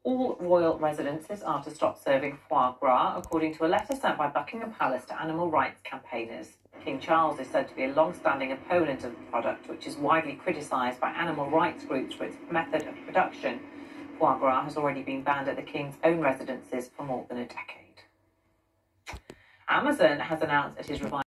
All royal residences are to stop serving foie gras, according to a letter sent by Buckingham Palace to animal rights campaigners. King Charles is said to be a long-standing opponent of the product, which is widely criticised by animal rights groups for its method of production. Foie gras has already been banned at the King's own residences for more than a decade. Amazon has announced it is revising